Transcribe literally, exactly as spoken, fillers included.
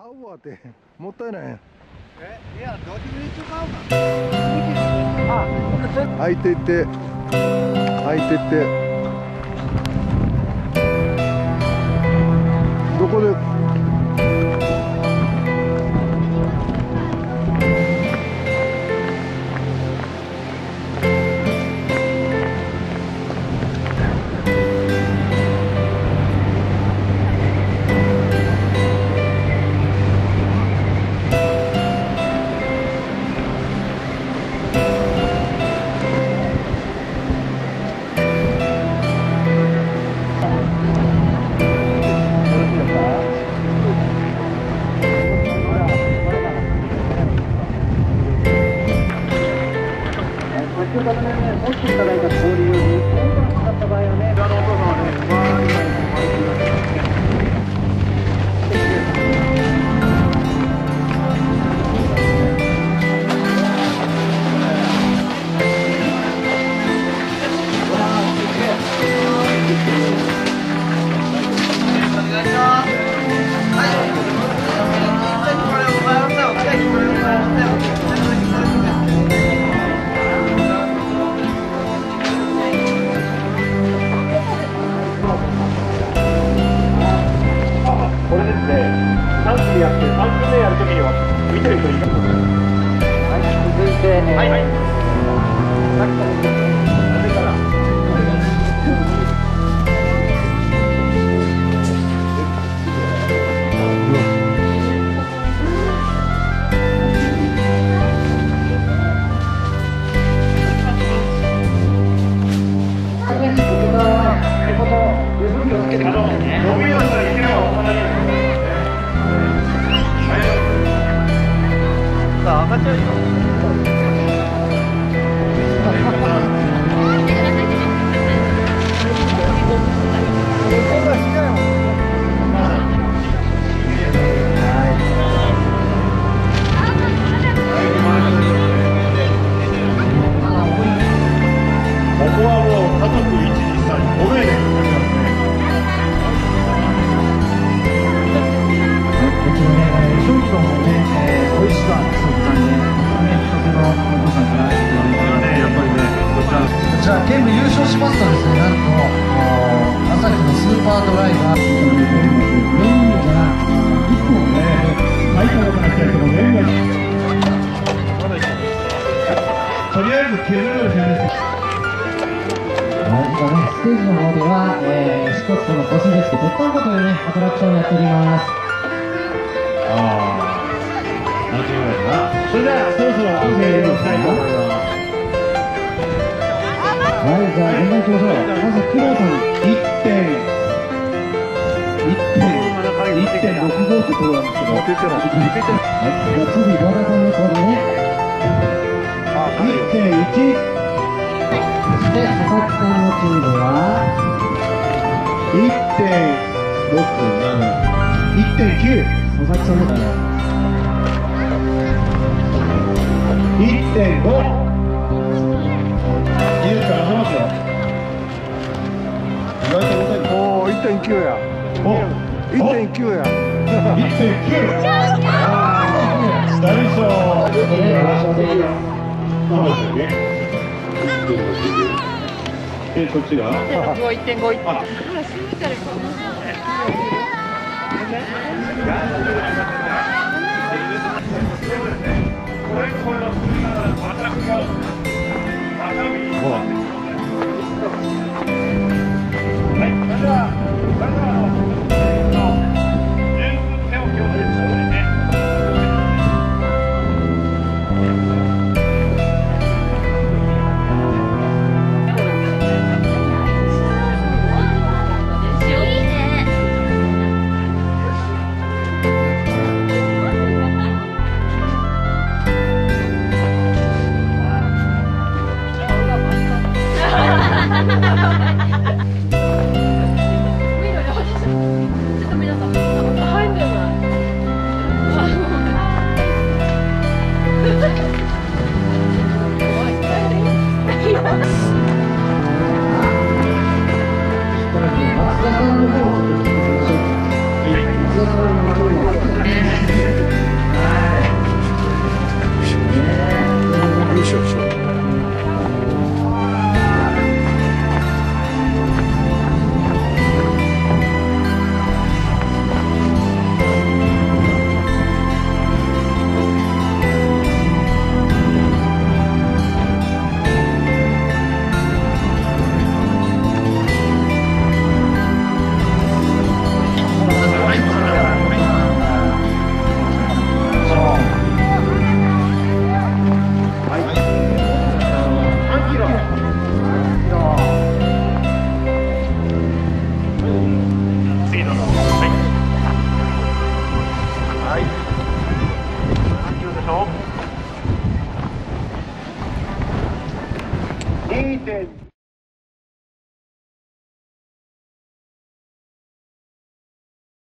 買うわってもったいないやん。 え、いや、どっちに一応買うか。あ、 開いていって開いていってどこで持っていただいた氷をに本当に使った場合はね、あのお父さんはね、わー今にも丸くなってやってさんぷんめやるときには見てる人います。はい、続いて、はいはい。さっきからなぜから。飲みましたらいければお花に。赤ちゃんよ。ここはもう家族いち、に、さん、ごめんね。こちらね、商品もね、美味しさ、そうだね。のお父さんから言われたらね、やっぱりね、こちら、こちら県部優勝しますとですね、なんと朝日のスーパードライバー、メニューがいっぽんね、入ったのかなってやってもメニューがまだいっぽん。とりあえず削るですよね。はい、今ね、ステージの方では、えー、スコットのコスメスケ鉄板湖というね、アトラクションをやっております。ああ。それではそろそろ整理をしたいと思います。はい、じゃあ順番いきましょう。まず工藤さんいってんいってんろくごってところなんですけど、はい、じゃあ次和田さんの方でね いってんいち、そして佐々木さんのチームは いってんろくなな、いってんきゅう、佐々木さんの方でいってんご。いいですか、出せますよ。意外と重たい。おお、いってんきゅうや。お、いってんきゅうや。いってんきゅう。大将。え、こっちが。いってんご、いってんご。ほら、閉めたら。松田さんの方をちょっと聞きましょう。松田さんの方にてん